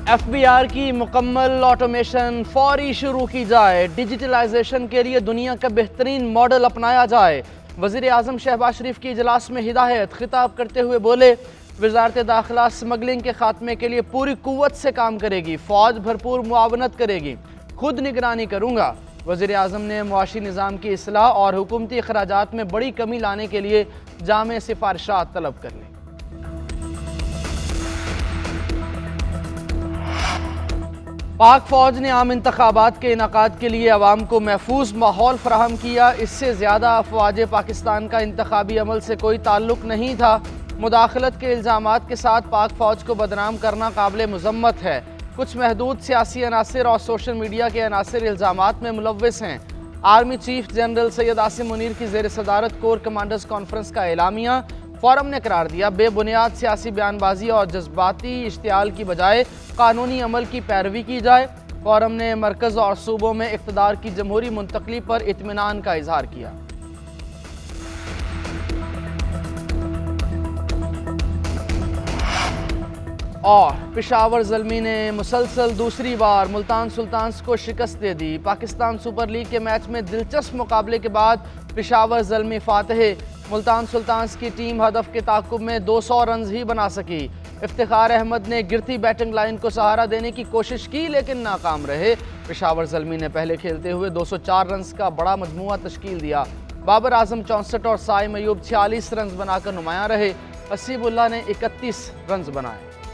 FBR की मुकम्मल automation फौरी शुरू की जाए। डिजिटलाइजेशन के लिए दुनिया का बेहतरीन मॉडल अपनाया जाए। वज़ीर आज़म शहबाज शरीफ की इजलास में हिदायत। खिताब करते हुए बोले, वज़ारत दाखिला स्मगलिंग के खात्मे के लिए पूरी कुव्वत से काम करेगी। फ़ौज भरपूर मुआवनत करेगी। खुद निगरानी करूँगा। वज़ीर आज़म ने मुआशी निज़ाम की इस्लाह और हुकूमती अखराजात में बड़ी कमी लाने के लिए जामे सिफारिशात तलब कर ली। पाक फ़ौज ने आम इंतखाबात के इनकाद के लिए अवाम को महफूज माहौल फराहम किया। इससे ज़्यादा अफवाज पाकिस्तान का इंतखाबी अमल से कोई ताल्लुक नहीं था। मुदाखलत के इल्ज़ामात के साथ पाक फ़ौज को बदनाम करना काबिल मुज़म्मत है। कुछ महदूद सियासी अनासिर और सोशल मीडिया के अनासिर इल्ज़ामात में मुलव्विस हैं। Army chief general Syed Asim Munir की ज़ेर सदारत कोर कमांडर्स कॉन्फ्रेंस का एलामिया। फोरम ने करार दिया, बेबुनियाद सियासी बयानबाजी और जज्बाती इश्तियाल की बजाय कानूनी अमल की पैरवी की जाए। फोरम ने मरकज़ और सूबों में इक़्तिदार की जमहूरी मुंतकली पर इत्मीनान का इजहार किया। और पेशावर ज़ल्मी ने मुसलसल दूसरी बार मुल्तान सुल्तान्स को शिकस्त दे दी। पाकिस्तान सुपर लीग के मैच में दिलचस्प मुकाबले के बाद पेशावर ज़ल्मी फातह। मुल्तान सुल्तान्स की टीम हदफ के ताक़ुब में 200 रन ही बना सकी। इफ्तिखार अहमद ने गिरती बैटिंग लाइन को सहारा देने की कोशिश की लेकिन नाकाम रहे। पेशावर ज़ल्मी ने पहले खेलते हुए 204 रन का बड़ा मजमुआ तश्कील दिया। बाबर आजम 64 और साइम अयूब 46 रन बनाकर नुमायां रहे। हसीबुल्लाह ने 31 रन बनाए।